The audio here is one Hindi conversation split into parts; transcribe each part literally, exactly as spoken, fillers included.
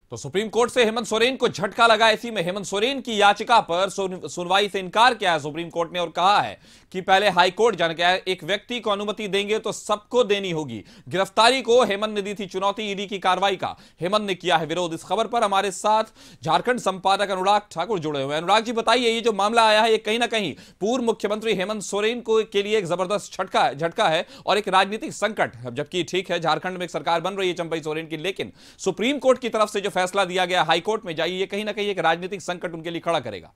तो सुप्रीम कोर्ट से हेमंत सोरेन को झटका लगा। इसी में हेमंत सोरेन की याचिका पर सुनवाई से इनकार किया है सुप्रीम कोर्ट ने और कहा है कि पहले हाई कोर्ट जाने क्या है, एक व्यक्ति को अनुमति देंगे तो सबको देनी होगी। गिरफ्तारी को हेमंत ने दी थी चुनौती, ईडी की कार्रवाई का हेमंत ने किया है विरोध। इस खबर पर हमारे साथ झारखंड संपादक अनुराग ठाकुर जुड़े हुए हैं। अनुराग जी बताइए, ये जो मामला आया है ये कहीं ना कहीं पूर्व मुख्यमंत्री हेमंत सोरेन को के लिए एक जबरदस्त झटका झटका है और एक राजनीतिक संकट। जबकि ठीक है, झारखंड में एक सरकार बन रही है चंपई सोरेन की, लेकिन सुप्रीम कोर्ट की तरफ से जो फैसला दिया गया हाई कोर्ट में जाइए, ये कहीं ना कहीं एक राजनीतिक संकट उनके लिए खड़ा करेगा।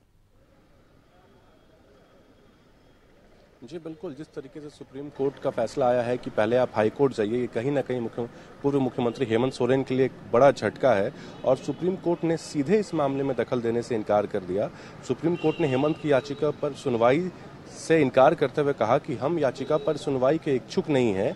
जी बिल्कुल, जिस तरीके से सुप्रीम कोर्ट का फैसला आया है कि पहले आप हाई कोर्ट जाइए, ये कहीं ना कहीं मुख्य पूर्व मुख्यमंत्री हेमंत सोरेन के लिए एक बड़ा झटका है और सुप्रीम कोर्ट ने सीधे इस मामले में दखल देने से इनकार कर दिया। सुप्रीम कोर्ट ने हेमंत की याचिका पर सुनवाई से इनकार करते हुए कहा कि हम याचिका पर सुनवाई के इच्छुक नहीं हैं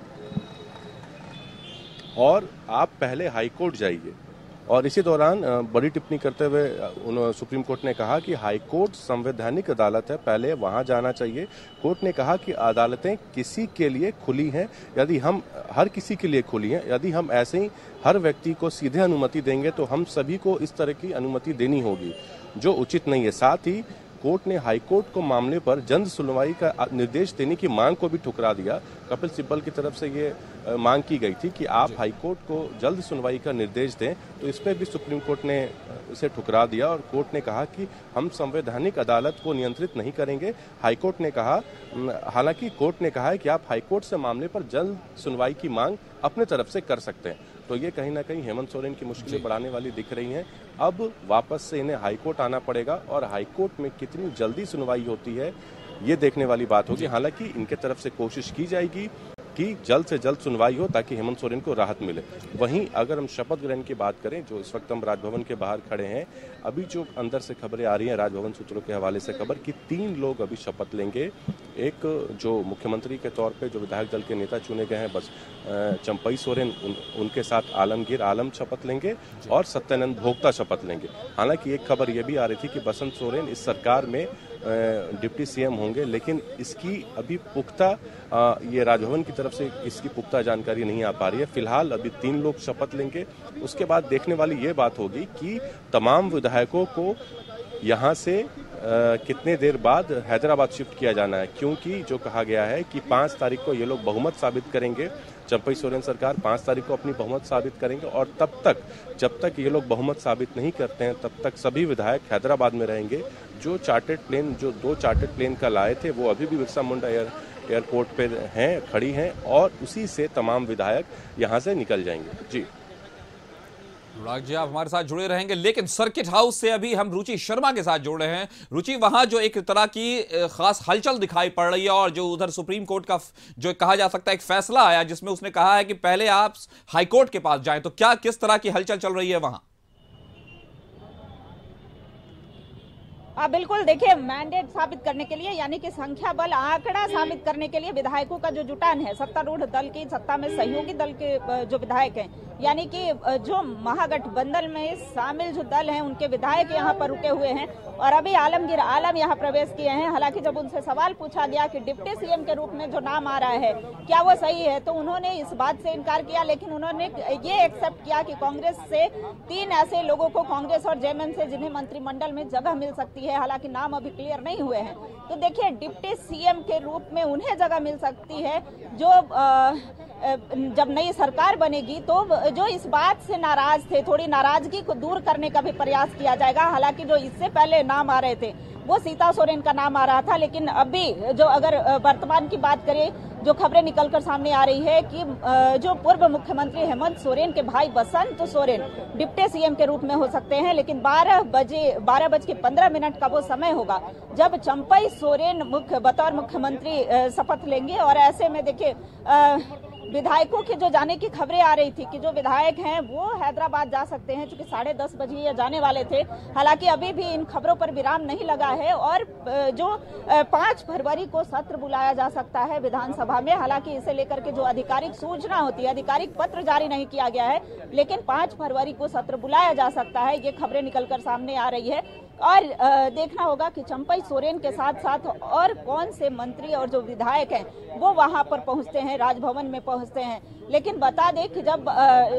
और आप पहले हाई कोर्ट जाइए। और इसी दौरान बड़ी टिप्पणी करते हुए सुप्रीम कोर्ट ने कहा कि हाई कोर्ट संवैधानिक अदालत है, पहले वहां जाना चाहिए। कोर्ट ने कहा कि अदालतें किसी के लिए खुली हैं, यदि हम हर किसी के लिए खुली हैं, यदि हम ऐसे ही हर व्यक्ति को सीधे अनुमति देंगे तो हम सभी को इस तरह की अनुमति देनी होगी, जो उचित नहीं है। साथ ही कोर्ट ने हाई कोर्ट को मामले पर जल्द सुनवाई का निर्देश देने की मांग को भी ठुकरा दिया। कपिल सिब्बल की तरफ से ये मांग की गई थी कि आप हाई कोर्ट को जल्द सुनवाई का निर्देश दें, तो इसमें भी सुप्रीम कोर्ट ने इसे ठुकरा दिया और कोर्ट ने कहा कि हम संवैधानिक अदालत को नियंत्रित नहीं करेंगे। हाई कोर्ट ने कहा, हालांकि कोर्ट ने कहा है कि आप हाई कोर्ट से मामले पर जल्द सुनवाई की मांग अपने तरफ से कर सकते हैं। तो ये कहीं ना कहीं हेमंत सोरेन की मुश्किलें बढ़ाने वाली दिख रही हैं। अब वापस से इन्हें हाई कोर्ट आना पड़ेगा और हाई कोर्ट में कितनी जल्दी सुनवाई होती है ये देखने वाली बात होगी। हालांकि इनके तरफ से कोशिश की जाएगी कि जल्द से जल्द सुनवाई हो ताकि हेमंत सोरेन को राहत मिले। वहीं अगर हम शपथ ग्रहण की बात करें, जो इस वक्त हम राजभवन के बाहर खड़े हैं, अभी जो अंदर से खबरें आ रही हैं राजभवन सूत्रों के हवाले से खबर कि तीन लोग अभी शपथ लेंगे। एक जो मुख्यमंत्री के तौर पे जो विधायक दल के नेता चुने गए हैं बस चंपई सोरेन, उन, उनके साथ आलमगीर आलम शपथ लेंगे और सत्यानंद भोक्ता शपथ लेंगे। हालांकि एक खबर यह भी आ रही थी कि बसंत सोरेन इस सरकार में डिप्टी सीएम होंगे, लेकिन इसकी अभी पुख्ता ये राजभवन की तरफ से इसकी पुख्ता जानकारी नहीं आ पा रही है। फिलहाल अभी तीन लोग शपथ लेंगे। उसके बाद देखने वाली ये बात होगी कि तमाम विधायकों को यहाँ से आ, कितने देर बाद हैदराबाद शिफ्ट किया जाना है, क्योंकि जो कहा गया है कि पाँच तारीख को ये लोग बहुमत साबित करेंगे। चंपई सोरेन सरकार पाँच तारीख को अपनी बहुमत साबित करेंगे और तब तक जब तक ये लोग बहुमत साबित नहीं करते हैं तब तक सभी विधायक हैदराबाद में रहेंगे। जो चार्टर्ड प्लेन जो दो चार्टर्ड प्लेन का लाए थे वो अभी भी बिरसा मुंडा एयर एयरपोर्ट पे हैं, खड़ी हैं और उसी से तमाम विधायक यहाँ से निकल जाएंगे। जी अनुराग जी, आप हमारे साथ जुड़े रहेंगे, लेकिन सर्किट हाउस से अभी हम रुचि शर्मा के साथ जुड़ रहे हैं। रुचि, वहां जो एक तरह की खास हलचल दिखाई पड़ रही है और जो उधर सुप्रीम कोर्ट का जो कहा जा सकता है एक फैसला आया जिसमें उसने कहा है कि पहले आप हाईकोर्ट के पास जाएं, तो क्या किस तरह की हलचल चल रही है वहां? आ, बिल्कुल, देखिए, मैंडेट साबित करने के लिए यानी कि संख्या बल आंकड़ा साबित करने के लिए विधायकों का जो जुटान है, सत्तारूढ़ दल की, सत्ता में सहयोगी दल के जो विधायक हैं, यानी कि जो महागठबंधन में शामिल जो दल हैं उनके विधायक यहाँ पर रुके हुए हैं और अभी आलमगीर आलम यहाँ प्रवेश किए हैं। हालांकि जब उनसे सवाल पूछा गया कि डिप्टी सीएम के रूप में जो नाम आ रहा है क्या वो सही है, तो उन्होंने इस बात से इनकार किया, लेकिन उन्होंने ये एक्सेप्ट किया कि कांग्रेस से तीन ऐसे लोगों को, कांग्रेस और जेएमएम से, जिन्हें मंत्रिमंडल में जगह मिल सकती है। हालांकि नाम अभी क्लियर नहीं हुए हैं। तो देखिए, डिप्टी सीएम के रूप में उन्हें जगह मिल सकती है जो आ, जब नई सरकार बनेगी तो जो इस बात से नाराज थे, थोड़ी नाराजगी को दूर करने का भी प्रयास किया जाएगा। हालांकि जो इससे पहले नाम आ रहे थे वो सीता सोरेन का नाम आ रहा था, लेकिन अभी जो अगर वर्तमान की बात करें, जो खबरें निकलकर सामने आ रही है कि जो पूर्व मुख्यमंत्री हेमंत सोरेन के भाई बसंत सोरेन डिप्टी सीएम के रूप में हो सकते हैं, लेकिन बारह बजे बारह बज के पंद्रह मिनट का वो समय होगा जब चंपई सोरेन मुख्य बतौर मुख्यमंत्री शपथ लेंगे। और ऐसे में देखिए, विधायकों के जो जाने की खबरें आ रही थी कि जो विधायक हैं वो हैदराबाद जा सकते हैं, चूंकि साढ़े दस बजे ये जाने वाले थे। हालांकि अभी भी इन खबरों पर विराम नहीं लगा है और जो पाँच फरवरी को सत्र बुलाया जा सकता है विधानसभा में। हालांकि इसे लेकर के जो आधिकारिक सूचना होती है, आधिकारिक पत्र जारी नहीं किया गया है, लेकिन पाँच फरवरी को सत्र बुलाया जा सकता है, ये खबरें निकलकर सामने आ रही है। और देखना होगा कि चंपई सोरेन के साथ साथ और कौन से मंत्री और जो विधायक हैं वो वहां पर पहुंचते हैं, राजभवन में पहुंचते हैं। लेकिन बता दें कि जब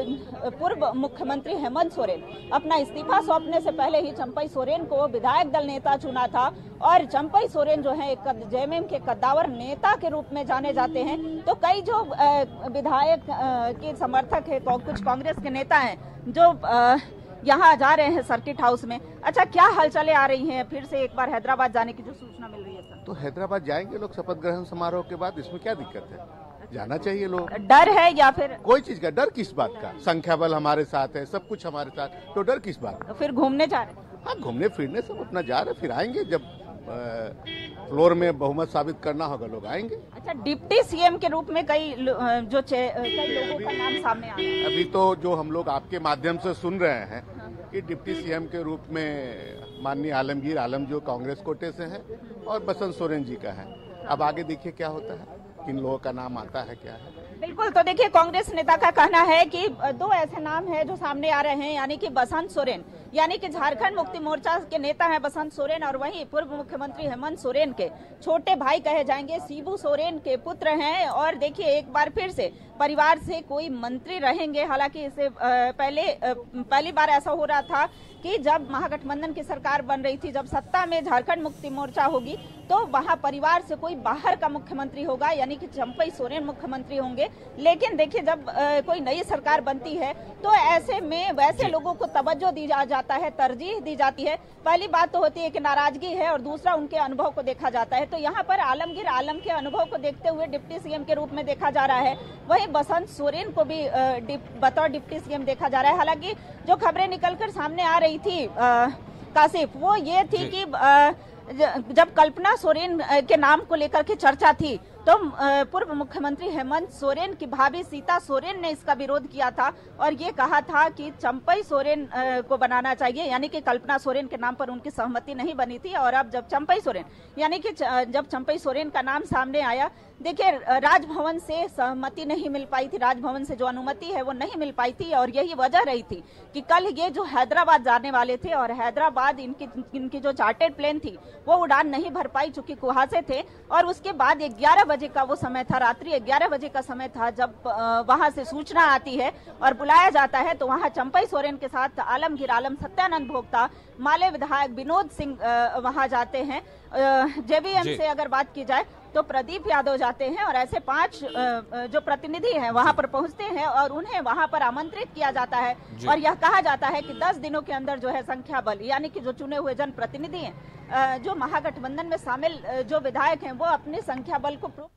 पूर्व मुख्यमंत्री हेमंत सोरेन अपना इस्तीफा सौंपने से पहले ही चंपई सोरेन को विधायक दल नेता चुना था और चंपई सोरेन जो है एक जेएमएम के कद्दावर नेता के रूप में जाने जाते हैं, तो कई जो विधायक के समर्थक है, कुछ कांग्रेस के नेता हैं जो यहाँ जा रहे हैं सर्किट हाउस में। अच्छा, क्या हलचलें आ रही हैं फिर से एक बार हैदराबाद जाने की जो सूचना मिल रही है सर? तो हैदराबाद जाएंगे लोग शपथ ग्रहण समारोह के बाद, इसमें क्या दिक्कत है? जाना चाहिए लोग। डर है या फिर कोई चीज का डर? किस बात का? संख्या बल हमारे साथ है, सब कुछ हमारे साथ, तो डर किस बात का? फिर घूमने जा रहे हैं? हाँ, घूमने फिरने सब अपना जा रहे, फिर आएंगे जब फ्लोर में बहुमत साबित करना होगा, लोग आएंगे। अच्छा, डिप्टी सीएम के रूप में कई जो कई लोगों का नाम सामने आ रहा है। अभी तो जो हम लोग आपके माध्यम से सुन रहे हैं कि डिप्टी सीएम के रूप में माननीय आलमगीर आलम जो कांग्रेस कोटे से हैं और बसंत सोरेन जी का है। अब आगे देखिए क्या होता है, किन लोगों का नाम आता है, क्या है। बिल्कुल, तो देखिए कांग्रेस नेता का कहना है कि दो ऐसे नाम हैं जो सामने आ रहे हैं, यानी कि बसंत सोरेन, यानी कि झारखंड मुक्ति मोर्चा के नेता हैं बसंत सोरेन, और वहीं पूर्व मुख्यमंत्री हेमंत सोरेन के छोटे भाई कहे जाएंगे शिबू सोरेन के पुत्र हैं। और देखिए एक बार फिर से परिवार से कोई मंत्री रहेंगे। हालांकि इससे पहले पहली बार ऐसा हो रहा था कि जब महागठबंधन की सरकार बन रही थी, जब सत्ता में झारखंड मुक्ति मोर्चा होगी तो वहां परिवार से कोई बाहर का मुख्यमंत्री होगा, यानी कि चंपई सोरेन मुख्यमंत्री होंगे। लेकिन देखिए जब आ, कोई नई सरकार बनती है तो ऐसे में वैसे लोगों को तवज्जो दी जा, जाता है, तरजीह दी जाती है। पहली बात तो होती है कि नाराजगी है और दूसरा उनके अनुभव को देखा जाता है। तो यहाँ पर आलमगीर आलम के अनुभव को देखते हुए डिप्टी सीएम के रूप में देखा जा रहा है। वहीं बसंत सोरेन को भी बतौर डिप्टी सीएम देखा जा रहा है। हालांकि जो खबरें निकलकर सामने आ रही थी काशिफ, वो ये थी कि आ, जब कल्पना सोरेन के नाम को लेकर के चर्चा थी तो पूर्व मुख्यमंत्री हेमंत सोरेन की भाभी सीता सोरेन ने इसका विरोध किया था और ये कहा था कि चंपई सोरेन को बनाना चाहिए, यानी कि कल्पना सोरेन के नाम पर उनकी सहमति नहीं बनी थी। और अब जब चंपई सोरेन, यानी कि जब चंपई सोरेन का नाम सामने आया, देखिए राजभवन से सहमति नहीं मिल पाई थी, राजभवन से जो अनुमति है वो नहीं मिल पाई थी। और यही वजह रही थी कि कल ये जो हैदराबाद जाने वाले थे और हैदराबाद इनकी इनकी जो चार्टेड प्लेन थी वो उड़ान नहीं भर पाई चूंकि कुहासे थे। और उसके बाद ग्यारह बजे का वो समय था, रात्रि ग्यारह बजे का समय था, जब वहां से सूचना आती है और बुलाया जाता है तो वहां चंपई सोरेन के साथ आलमगीर आलम, सत्यानंद भोक्ता, माले विधायक विनोद सिंह वहां जाते हैं। जेबीएम से अगर बात की जाए तो प्रदीप यादव जाते हैं और ऐसे पांच जो प्रतिनिधि हैं वहां पर पहुंचते हैं और उन्हें वहां पर आमंत्रित किया जाता है। और यह कहा जाता है कि दस दिनों के अंदर जो है संख्या बल, यानी कि जो चुने हुए जनप्रतिनिधि हैं, जो महागठबंधन में शामिल जो विधायक हैं, वो अपने संख्या बल को प्रूव।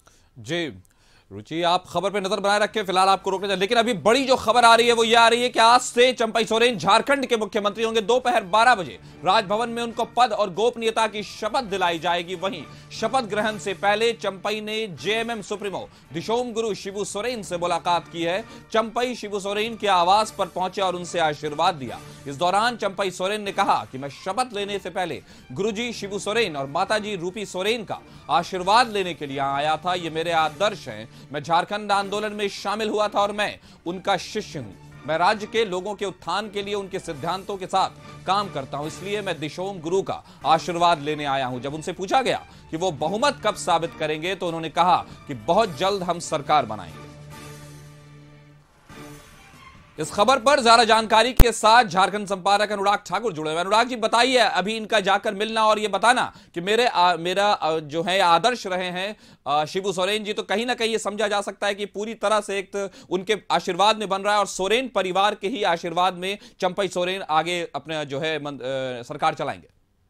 जी रुचि, आप खबर पे नजर बनाए रखें, फिलहाल आपको रोकने चाहिए। लेकिन अभी बड़ी जो खबर आ रही है वो ये आ रही है कि आज से चंपई सोरेन झारखंड के मुख्यमंत्री होंगे। दोपहर बारह बजे राजभवन में उनको पद और गोपनीयता की शपथ दिलाई जाएगी। वहीं शपथ ग्रहण से पहले चंपई ने जेएमएम सुप्रीमो दिशोम गुरु शिबू सोरेन से मुलाकात की है। चंपई शिबू सोरेन के आवास पर पहुंचे और उनसे आशीर्वाद दिया। इस दौरान चंपई सोरेन ने कहा कि मैं शपथ लेने से पहले गुरुजी शिबू सोरेन और माताजी रूपी सोरेन का आशीर्वाद लेने के लिए आया था। ये मेरे आदर्श हैं। मैं झारखंड आंदोलन में शामिल हुआ था और मैं उनका शिष्य हूं। मैं राज्य के लोगों के उत्थान के लिए उनके सिद्धांतों के साथ काम करता हूं, इसलिए मैं दिशोम गुरु का आशीर्वाद लेने आया हूं। जब उनसे पूछा गया कि वो बहुमत कब साबित करेंगे तो उन्होंने कहा कि बहुत जल्द हम सरकार बनाएंगे। इस खबर पर ज्यादा जानकारी के साथ झारखंड संपादक अनुराग ठाकुर जुड़े हुए। अनुराग जी, बताइए अभी इनका जाकर मिलना और ये बताना कि मेरे आ, मेरा आ, जो है आदर्श रहे हैं शिबू सोरेन जी, तो कहीं ना कहीं ये समझा जा सकता है कि पूरी तरह से एक तो उनके आशीर्वाद में बन रहा है और सोरेन परिवार के ही आशीर्वाद में चंपई सोरेन आगे अपने जो है मन, आ, सरकार चलाएंगे।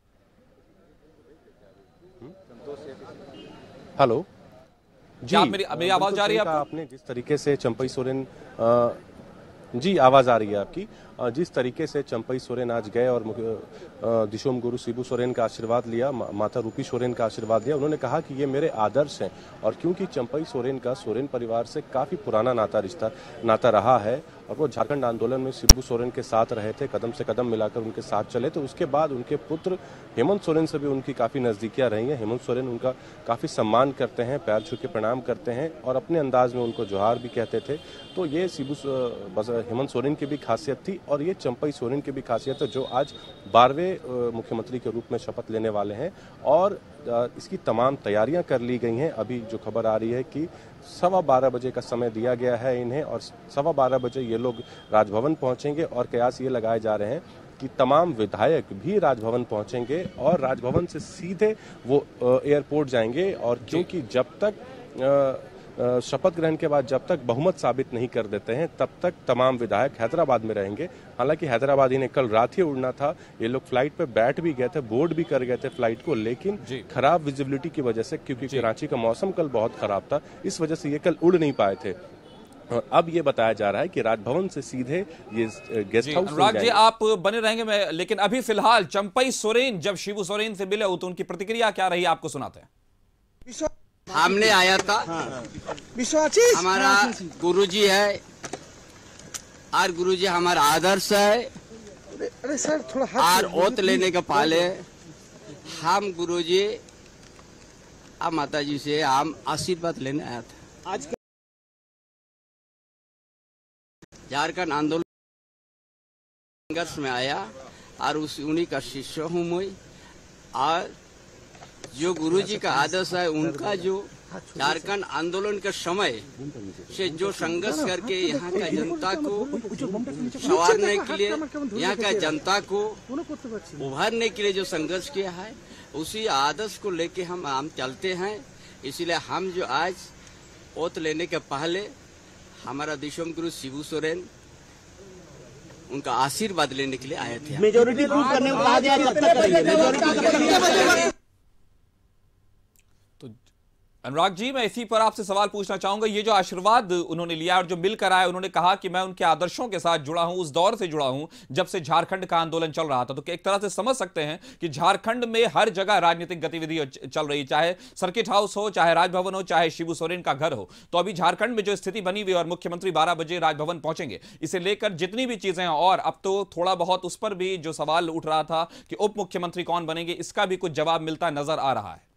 हेलो जी, आप मेरी मेरी आवाज जा रही है आपको? आपने जिस तरीके से चंपई सोरेन आ, जी आवाज आ रही है आपकी। जिस तरीके से चंपई सोरेन आज गए और दिशोम गुरु शिबू सोरेन का आशीर्वाद लिया, माता रूपी सोरेन का आशीर्वाद लिया, उन्होंने कहा कि ये मेरे आदर्श हैं। और क्योंकि चंपई सोरेन का सोरेन परिवार से काफी पुराना नाता रिश्ता नाता रहा है और वो झारखंड आंदोलन में शिबू सोरेन के साथ रहे थे, कदम से कदम मिलाकर उनके साथ चले, तो उसके बाद उनके पुत्र हेमंत सोरेन से भी उनकी काफी नजदीकियां रही हैं। हेमंत सोरेन उनका काफी सम्मान करते हैं, पैर छू के प्रणाम करते हैं और अपने अंदाज में उनको जोहार भी कहते थे। तो ये शिबू हेमंत सोरेन की भी खासियत थी और ये चंपई सोरेन की भी खासियत है, जो आज बारहवें मुख्यमंत्री के रूप में शपथ लेने वाले हैं और इसकी तमाम तैयारियां कर ली गई हैं। अभी जो खबर आ रही है कि सवा बारह बजे का समय दिया गया है इन्हें और सवा बारह बजे ये लोग राजभवन पहुंचेंगे और कयास ये लगाए जा रहे हैं कि तमाम विधायक भी राजभवन पहुंचेंगे और राजभवन से सीधे वो एयरपोर्ट जाएंगे। और क्योंकि जब तक शपथ ग्रहण के बाद जब तक बहुमत साबित नहीं कर देते हैं तब तक तमाम विधायक हैदराबाद में रहेंगे। हालांकि हैदराबाद इन्हें कल रात ही उड़ना था, ये लोग फ्लाइट पे बैठ भी गए थे, बोर्ड भी कर गए थे फ्लाइट को, लेकिन खराब विजिबिलिटी की वजह से, क्योंकि कराची का मौसम कल बहुत खराब था, इस वजह से ये कल उड़ नहीं पाए थे। और अब ये बताया जा रहा है कि राजभवन से सीधे ये गेस्ट हाउस। अनुराग जी आप बने रहेंगे, मैं लेकिन अभी फिलहाल चंपई सोरेन जब शिबू सोरेन से मिले तो उनकी प्रतिक्रिया क्या रही आपको सुनाते हैं। हमने आया था, हमारा गुरुजी है और गुरुजी हमारा आदर्श है। अरे सर थोड़ा और ओत लेने के पहले हम गुरुजी और माता जी से हम आशीर्वाद लेने आया था। आज झारखंड आंदोलन संघर्ष में आया और उस उन्हीं का शिष्य हूँ मैं। और जो गुरुजी का आदर्श है, उनका जो झारखंड आंदोलन के समय से जो संघर्ष करके यहाँ का जनता को संवारने के लिए, यहाँ का जनता को उभारने के लिए जो संघर्ष किया है, उसी आदर्श को लेके हम हम चलते हैं। इसलिए हम जो आज ओत लेने के पहले हमारा दिशोम गुरु शिबू सोरेन उनका आशीर्वाद लेने के लिए आए थे। मेजोरिटी प्रूव करने को कहा गया, तब तक करेंगे मेजोरिटी। अनुराग जी मैं इसी पर आपसे सवाल पूछना चाहूंगा, ये जो आशीर्वाद उन्होंने लिया और जो मिलकर आया, उन्होंने कहा कि मैं उनके आदर्शों के साथ जुड़ा हूं, उस दौर से जुड़ा हूं जब से झारखंड का आंदोलन चल रहा था। तो एक तरह से समझ सकते हैं कि झारखंड में हर जगह राजनीतिक गतिविधि चल रही, चाहे सर्किट हाउस हो, चाहे राजभवन हो, चाहे शिबू सोरेन का घर हो। तो अभी झारखंड में जो स्थिति बनी हुई और मुख्यमंत्री बारह बजे राजभवन पहुंचेंगे, इसे लेकर जितनी भी चीजें हैं, और अब तो थोड़ा बहुत उस पर भी जो सवाल उठ रहा था कि उप मुख्यमंत्री कौन बनेंगे, इसका भी कुछ जवाब मिलता नजर आ रहा है।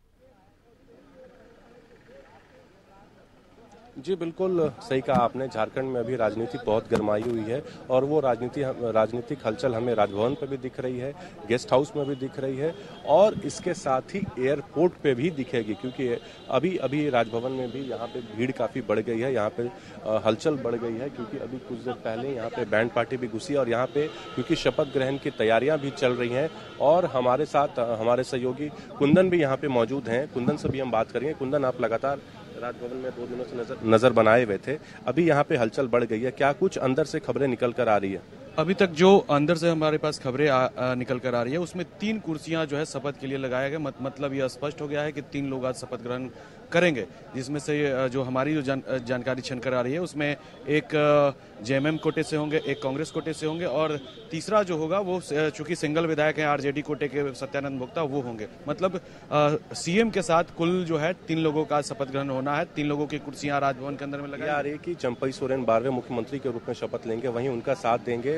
जी बिल्कुल सही कहा आपने, झारखंड में अभी राजनीति बहुत गरमाई हुई है और वो राजनीति राजनीतिक हलचल हमें राजभवन पे भी दिख रही है, गेस्ट हाउस में भी दिख रही है और इसके साथ ही एयरपोर्ट पे भी दिखेगी, क्योंकि अभी अभी राजभवन में भी यहाँ पे भीड़ काफ़ी बढ़ गई है, यहाँ पे हलचल बढ़ गई है, क्योंकि अभी कुछ देर पहले यहाँ पे बैंड पार्टी भी घुसी और यहाँ पे क्योंकि शपथ ग्रहण की तैयारियाँ भी चल रही हैं। और हमारे साथ हमारे सहयोगी कुंदन भी यहाँ पे मौजूद हैं, कुंदन से भी हम बात करेंगे। कुंदन, आप लगातार राजभवन में दो दिनों से नजर नजर बनाए हुए थे, अभी यहाँ पे हलचल बढ़ गई है, क्या कुछ अंदर से खबरें निकल कर आ रही है? अभी तक जो अंदर से हमारे पास खबरें निकल कर आ रही है, उसमें तीन कुर्सियां जो है शपथ के लिए लगाया गया। मत, मतलब यह स्पष्ट हो गया है कि तीन लोग आज शपथ ग्रहण करेंगे, जिसमें से जो हमारी जो जान, जानकारी छन कर आ रही है, उसमें एक जेएमएम कोटे से होंगे, एक कांग्रेस कोटे से होंगे और तीसरा जो होगा वो चूंकि सिंगल विधायक हैं आरजेडी कोटे के सत्यानंद भोक्ता, वो होंगे। मतलब सीएम के साथ कुल जो है तीन लोगों का शपथ ग्रहण होना है। तीन लोगों की कुर्सियां राजभवन के अंदर में लगाई जा रही है कि चंपई सोरेन बारहवें मुख्यमंत्री के रूप में शपथ लेंगे, वहीं उनका साथ देंगे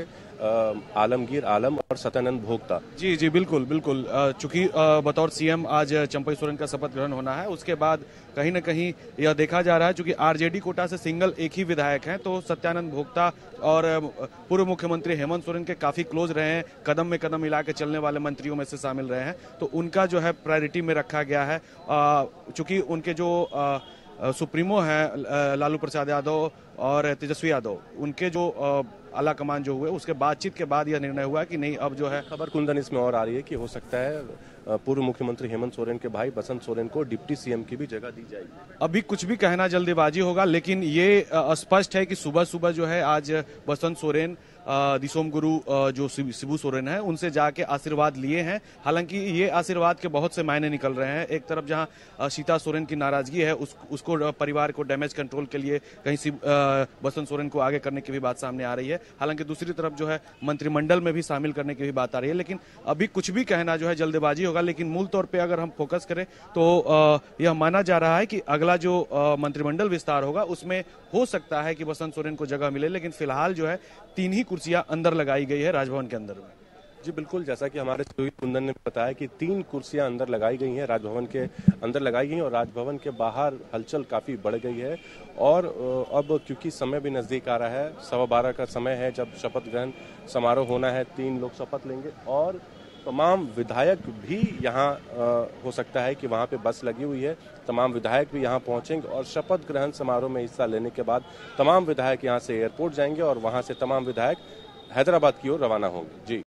आलमगीर आलम और सत्यानंद भोक्ता। जी जी बिल्कुल बिल्कुल, चूंकि बतौर सीएम आज चंपई सोरेन का शपथ ग्रहण होना है, उसके बाद कहीं न कहीं यह देखा जा रहा है, चूंकि आरजेडी कोटा से सिंगल एक ही विधायक हैं, तो सत्यानंद भोक्ता और पूर्व मुख्यमंत्री हेमंत सोरेन के काफी क्लोज रहे हैं, कदम में कदम मिला के चलने वाले मंत्रियों में से शामिल रहे हैं, तो उनका जो है प्रायोरिटी में रखा गया है। चूंकि उनके जो सुप्रीमो है लालू प्रसाद यादव और तेजस्वी यादव, उनके जो आला कमान जो हुए, उसके बातचीत के बाद यह निर्णय हुआ कि नहीं, अब जो है खबर कुंदन इसमें और आ रही है कि हो सकता है पूर्व मुख्यमंत्री हेमंत सोरेन के भाई बसंत सोरेन को डिप्टी सीएम की भी जगह दी जाएगी। अभी कुछ भी कहना जल्दबाजी होगा, लेकिन ये स्पष्ट है कि सुबह सुबह जो है आज बसंत सोरेन दिसोम गुरु जो शिबू सोरेन है, उनसे जाके आशीर्वाद लिए हैं। हालांकि ये आशीर्वाद के बहुत से मायने निकल रहे हैं। एक तरफ जहां सीता सोरेन की नाराजगी है, उस, उसको परिवार को डैमेज कंट्रोल के लिए कहीं बसंत सोरेन को आगे करने की भी बात सामने आ रही है। हालांकि दूसरी तरफ जो है मंत्रिमंडल में भी शामिल करने की भी बात आ रही है, लेकिन अभी कुछ भी कहना जो है जल्दबाजी होगा। लेकिन मूल तौर पर अगर हम फोकस करें तो यह माना जा रहा है कि अगला जो मंत्रिमंडल विस्तार होगा उसमें हो सकता है कि बसंत सोरेन को जगह मिले, लेकिन फिलहाल जो है तीन ही कुर्सियां अंदर लगाई गई है राजभवन के अंदर में। जी बिल्कुल, जैसा कि हमारे सुजीत कुंदन ने बताया कि तीन कुर्सियां अंदर लगाई गई हैं, राजभवन के अंदर लगाई गई हैं और राजभवन के बाहर हलचल काफी बढ़ गई है। और अब क्योंकि समय भी नजदीक आ रहा है, सवा बारह का समय है जब शपथ ग्रहण समारोह होना है, तीन लोग शपथ लेंगे और तमाम विधायक भी यहाँ हो सकता है कि वहाँ पे बस लगी हुई है, तमाम विधायक भी यहाँ पहुंचेंगे और शपथ ग्रहण समारोह में हिस्सा लेने के बाद तमाम विधायक यहाँ से एयरपोर्ट जाएंगे और वहाँ से तमाम विधायक हैदराबाद की ओर रवाना होंगे। जी।